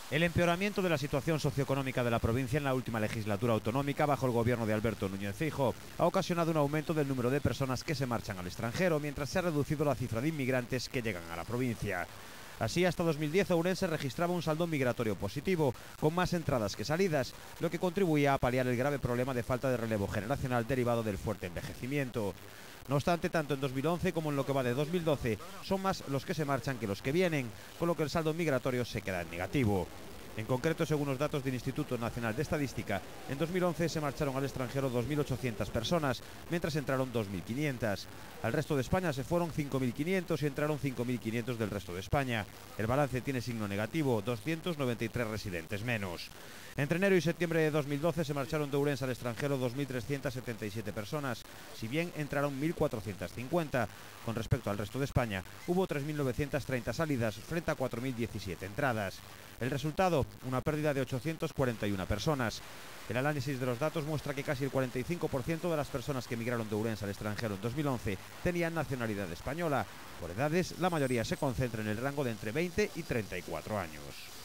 El empeoramiento de la situación socioeconómica de la provincia en la última legislatura autonómica bajo el gobierno de Alberto Núñez Feijóo ha ocasionado un aumento del número de personas que se marchan al extranjero, mientras se ha reducido la cifra de inmigrantes que llegan a la provincia. Así, hasta 2010, Ourense registraba un saldo migratorio positivo, con más entradas que salidas, lo que contribuía a paliar el grave problema de falta de relevo generacional derivado del fuerte envejecimiento. No obstante, tanto en 2011 como en lo que va de 2012, son más los que se marchan que los que vienen, con lo que el saldo migratorio se queda en negativo. En concreto, según los datos del Instituto Nacional de Estadística, en 2011 se marcharon al extranjero 2.800 personas, mientras entraron 2.500. Al resto de España se fueron 5.500 y entraron 5.500 del resto de España. El balance tiene signo negativo, 293 residentes menos. Entre enero y septiembre de 2012 se marcharon de Ourense al extranjero 2.377 personas, si bien entraron 1.450. Con respecto al resto de España, hubo 3.930 salidas frente a 4.017 entradas. El resultado, una pérdida de 841 personas. El análisis de los datos muestra que casi el 45% de las personas que emigraron de Ourense al extranjero en 2011 tenían nacionalidad española. Por edades, la mayoría se concentra en el rango de entre 20 y 34 años.